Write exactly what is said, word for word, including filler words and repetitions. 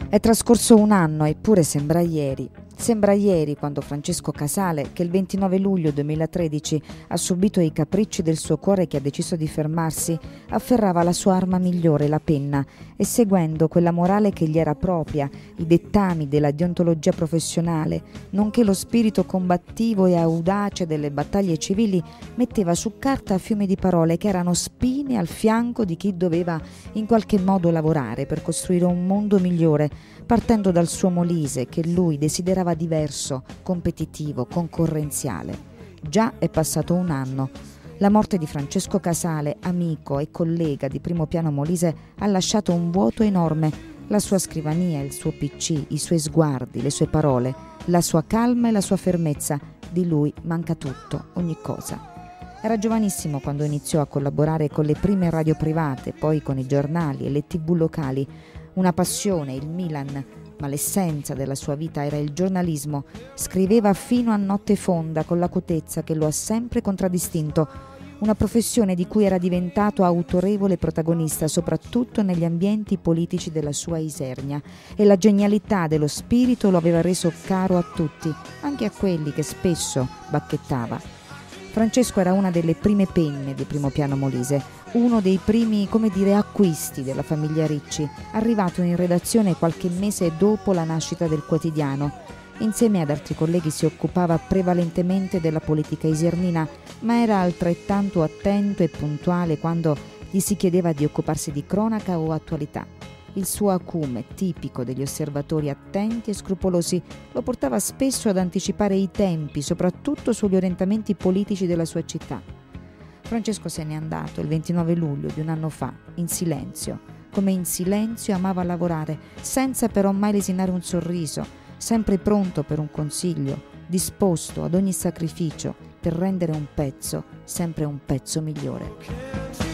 È trascorso un anno, eppure sembra ieri. Sembra ieri quando Francesco Casale, che il ventinove luglio duemilatredici ha subito i capricci del suo cuore che ha deciso di fermarsi, afferrava la sua arma migliore, la penna, e seguendo quella morale che gli era propria, i dettami della deontologia professionale, nonché lo spirito combattivo e audace delle battaglie civili, metteva su carta fiumi di parole che erano spine al fianco di chi doveva in qualche modo lavorare per costruire un mondo migliore, partendo dal suo Molise che lui desiderava diverso, competitivo, concorrenziale. Già è passato un anno. La morte di Francesco Casale, amico e collega di Primo Piano Molise, ha lasciato un vuoto enorme. La sua scrivania, il suo P C, i suoi sguardi, le sue parole, la sua calma e la sua fermezza. Di lui manca tutto, ogni cosa. Era giovanissimo quando iniziò a collaborare con le prime radio private, poi con i giornali e le tivù locali. Una passione, il Milan, ma l'essenza della sua vita era il giornalismo. Scriveva fino a notte fonda con l'acutezza che lo ha sempre contraddistinto, una professione di cui era diventato autorevole protagonista soprattutto negli ambienti politici della sua Isernia, e la genialità dello spirito lo aveva reso caro a tutti, anche a quelli che spesso bacchettava. Francesco era una delle prime penne di Primo Piano Molise, uno dei primi, come dire, acquisti della famiglia Ricci, arrivato in redazione qualche mese dopo la nascita del quotidiano. Insieme ad altri colleghi si occupava prevalentemente della politica isernina, ma era altrettanto attento e puntuale quando gli si chiedeva di occuparsi di cronaca o attualità. Il suo acume, tipico degli osservatori attenti e scrupolosi, lo portava spesso ad anticipare i tempi, soprattutto sugli orientamenti politici della sua città. Francesco se n'è andato il ventinove luglio di un anno fa, in silenzio, come in silenzio amava lavorare, senza però mai lesinare un sorriso, sempre pronto per un consiglio, disposto ad ogni sacrificio per rendere un pezzo sempre un pezzo migliore.